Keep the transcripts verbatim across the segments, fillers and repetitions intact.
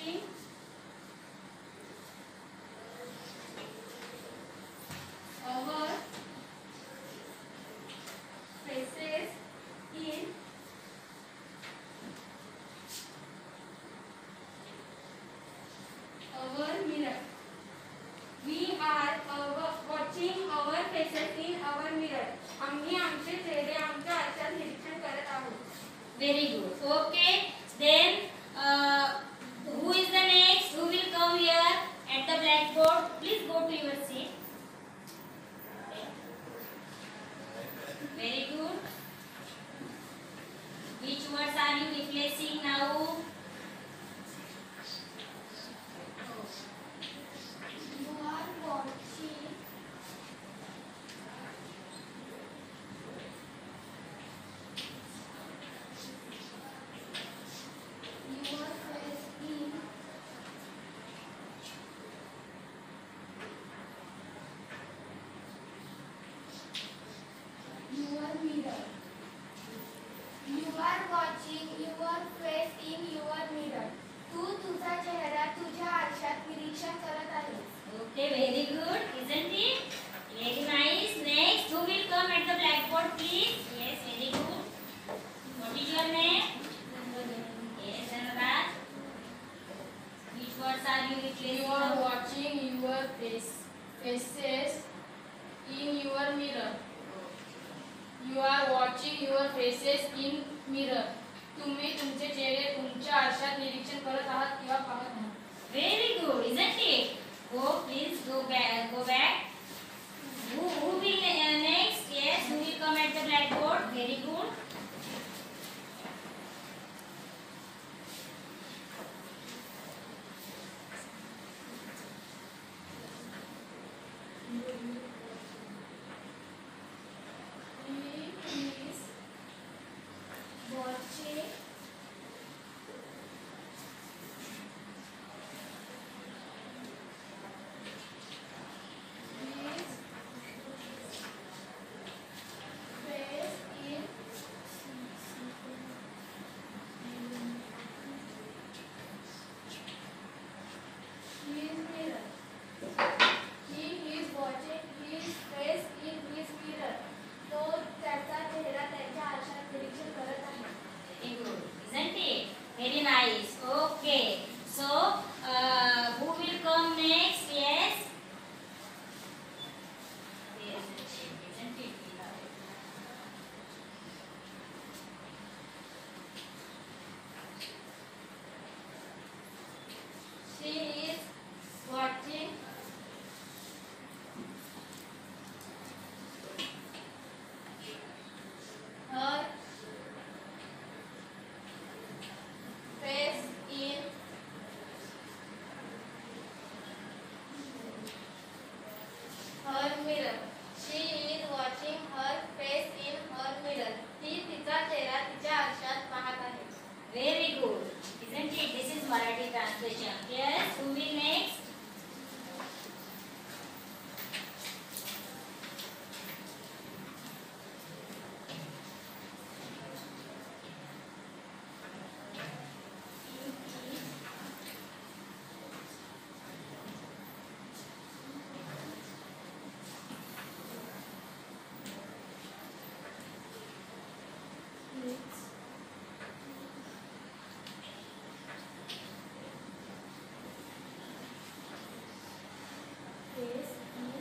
watching our faces in our mirror. We are our, watching our faces in our mirror. आम्ही आमचे चेहरे आमच्या आरशात निरीक्षण करत आहोत. Very good. Okay. Then uh, who is the next? Who will come here at the blackboard? Please go to your seat. Very good. Which words are you replacing now? You are watching your face in your mirror. You are watching your face in your mirror. तू तुझा चेहरा तुझ्या आरशात निरीक्षण करत आहेस. Okay, very good, isn't it? Very nice. Next, who will come at the blackboard, please? Yes, very good. What is your name? Yes, Anurag. Which words are you replacing? You are watching your face faces in your mirror. You are watching your faces in mirror. तुम्ही तुमचे चेहरे तुमच्या आरशात निरीक्षण करत आहात किंवा पाहत आहात. Very good, isn't it? Go, please go back. Go back. Who, who will uh, next? Yes, who will come at the blackboard? Very good. He is watching Very nice. Okay. So, uh, who will come next? Yes. There is a change, isn't it? She is watching her face in her mirror. She is watching her face in her mirror. ती तिचा चेहरा तिच्या आरशात पाहत आहे. Very good. Isn't it? This is Marathi translation. Yes. Who will next? Face in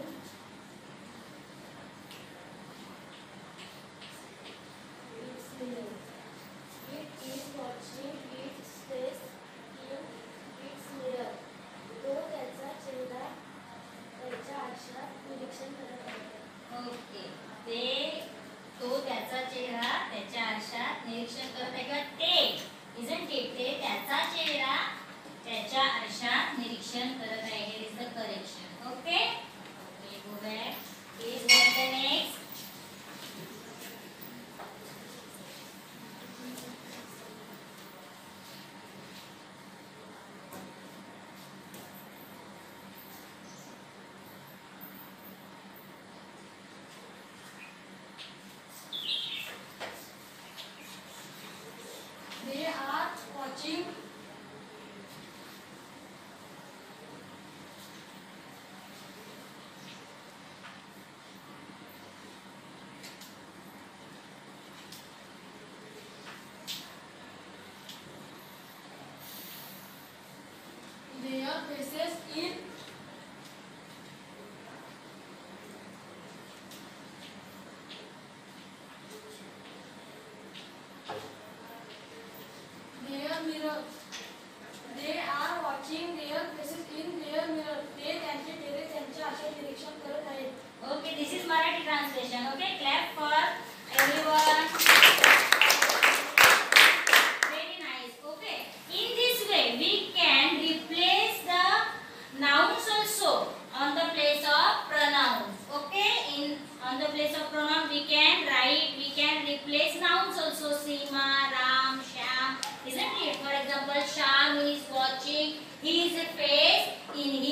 its mirror. It is watching its face in its mirror. तो त्याचा चेहरा त्याच्या आरशात निरीक्षण करत आहे. ओके. ते तो त्याचा चेहरा त्याच्या आरशात निरीक्षण करत आहे किंवा ते isn't it? ते त्याचा चेहरा त्याच्या आरशात निरीक्षण करत आहे. Here is the correction. Okay? Okay, go back. Please go to the next. They are watching in their mirror. They are watching their faces in their mirror. ते त्यांचे चेहरे त्यांच्या आरशात निरीक्षण करत आहेत. Okay, this is Marathi translation. Okay, clap for everyone. Very nice. Okay, in this way we can replace the nouns also on the place of pronouns. Okay, in on the place of pronoun we can write, we can replace nouns also. Seema, Ram, Shyam, isn't it? For example, Shyam is watching his face in